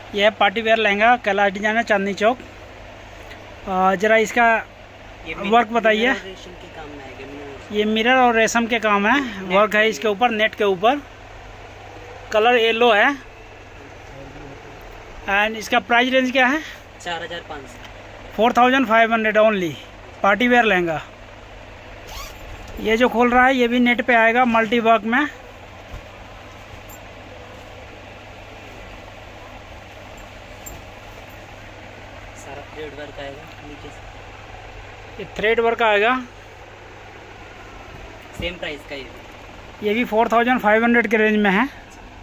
यह है party wear lehenga, Kailash designer, Chandni Chowk. ज़रा इसका वर्क बताइए। ये मिरर और रेशम के काम है, वर्क है इसके ऊपर, नेट के ऊपर। कलर येलो है। एंड इसका प्राइस रेंज क्या है? 4500 ओनली। Party wear lehenga. ये जो खोल रहा है ये भी नेट पे आएगा, मल्टी वर्क में। सारा थ्रेड वर्क आएगा नीचे से। ये थ्रेड वर्क आएगा। सेम प्राइस का ये भी 4500 के रेंज में है।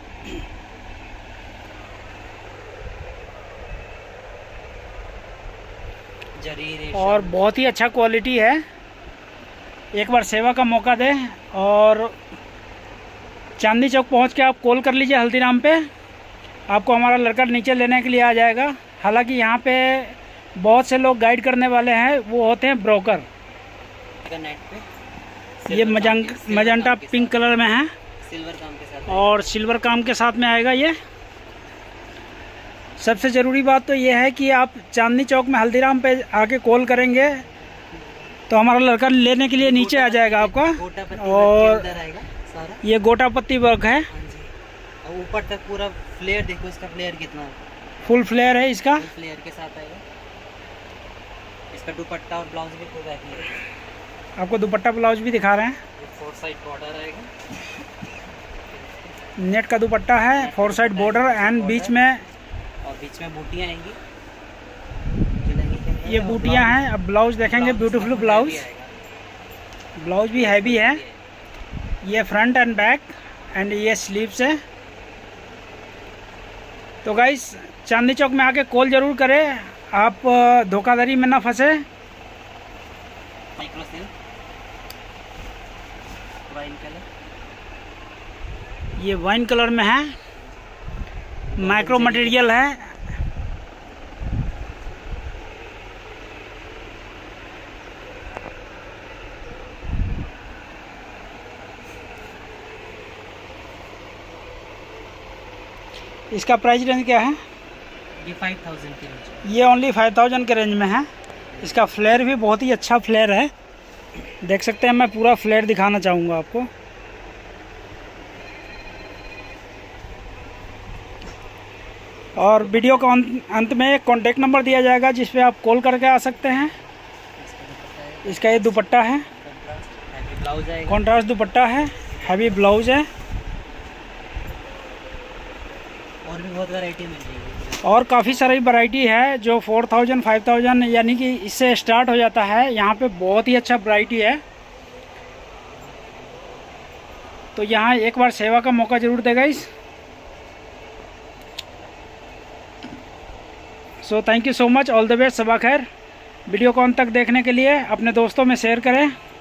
और बहुत ही अच्छा क्वालिटी है। एक बार सेवा का मौका दें और चांदनी चौक पहुंच के आप कॉल कर लीजिए हल्दीराम पे। आपको हमारा लड़का नीचे लेने के लिए आ जाएगा। हालांकि यहाँ पे बहुत से लोग गाइड करने वाले हैं, वो होते हैं ब्रोकर। नेट पे ये मजंटा पिंक कलर में है, सिल्वर काम के साथ और सिल्वर काम के साथ में आएगा। ये सबसे ज़रूरी बात तो ये है कि आप चांदनी चौक में हल्दीराम पे आके कॉल करेंगे तो हमारा लड़का लेने के लिए नीचे आ जाएगा आपका। और ये गोटा पत्ती वर्क है। और ऊपर तक पूरा फ्लेयर देखो, इसका फ्लेयर कितना है। फुल फ्लेयर है इसका। फ्लेयर के साथ आएगा। इसका दुपट्टा और ब्लाउज भी पूरा है। आपको दुपट्टा ब्लाउज भी दिखा रहे हैं। 4 साइड बॉर्डर आएगा। नेट का दुपट्टा है, 4 साइड बॉर्डर एंड बीच में बूटियाँ आएंगी। ये बूटियाँ हैं। अब ब्लाउज देखेंगे, ब्यूटीफुल ब्लाउज। ब्लाउज भी हैवी है। ये फ्रंट एंड बैक एंड ये स्लीव्स है। तो गाइस चांदनी चौक में आके कॉल जरूर करें, आप धोखाधड़ी में ना फंसे। ये वाइन कलर में है, माइक्रो मटेरियल है। इसका प्राइस रेंज क्या है? ये 5000 के रेंज। ये ओनली 5000 के रेंज में है। इसका फ्लेयर भी बहुत ही अच्छा फ्लेयर है, देख सकते हैं। मैं पूरा फ्लेयर दिखाना चाहूँगा आपको। और वीडियो का अंत में कॉन्टेक्ट नंबर दिया जाएगा जिस पे आप कॉल करके आ सकते हैं। इसका ये दुपट्टा है, कॉन्ट्रास्ट दुपट्टा है, हैवी ब्लाउज है। और भी बहुत वैरायटी मिल जाएगी। और काफ़ी सारी वैरायटी है जो 4000 5000 यानी कि इससे स्टार्ट हो जाता है। यहाँ पे बहुत ही अच्छा वैरायटी है। तो यहाँ एक बार सेवा का मौका जरूर देगा इस। So thank you so much, all the best, Saba Khair. Video को अंत तक देखने के लिए अपने दोस्तों में शेयर करें।